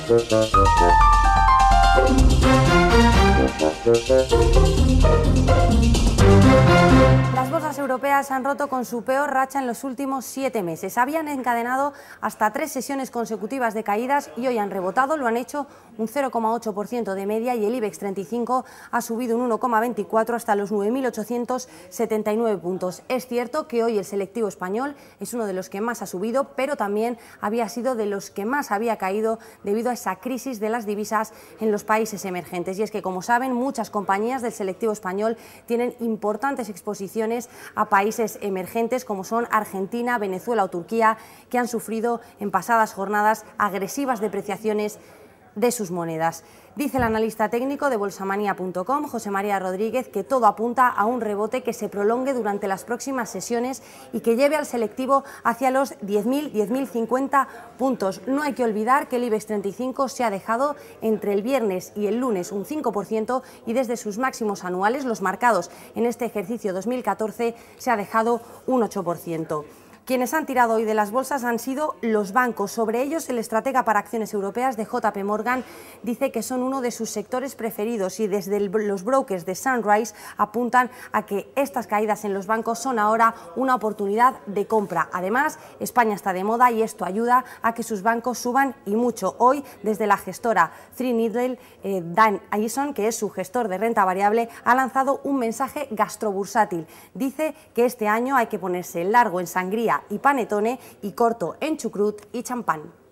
Las bolsas europeas han roto con su peor racha en los últimos 7 meses. Habían encadenado hasta 3 sesiones consecutivas de caídas y hoy han rebotado, lo han hecho un 0,8% de media y el IBEX 35 ha subido un 1,24 hasta los 9.879 puntos. Es cierto que hoy el selectivo español es uno de los que más ha subido, pero también había sido de los que más había caído debido a esa crisis de las divisas en los países emergentes. Y es que, como saben, muchas compañías del selectivo español tienen importantes exposiciones a países emergentes como son Argentina, Venezuela o Turquía, que han sufrido en pasadas jornadas agresivas depreciaciones de sus monedas. Dice el analista técnico de bolsamanía.com, José María Rodríguez, que todo apunta a un rebote que se prolongue durante las próximas sesiones y que lleve al selectivo hacia los 10.000, 10.050 puntos. No hay que olvidar que el IBEX 35 se ha dejado entre el viernes y el lunes un 5% y desde sus máximos anuales, los marcados en este ejercicio 2014, se ha dejado un 8%. Quienes han tirado hoy de las bolsas han sido los bancos. Sobre ellos, el estratega para acciones europeas de JP Morgan dice que son uno de sus sectores preferidos y desde los brokers de Sunrise apuntan a que estas caídas en los bancos son ahora una oportunidad de compra. Además, España está de moda y esto ayuda a que sus bancos suban y mucho. Hoy, desde la gestora Threadneedle, Dan Allison, que es su gestor de renta variable, ha lanzado un mensaje gastrobursátil. Dice que este año hay que ponerse largo en sangría y panetone y corto en chucrut y champán.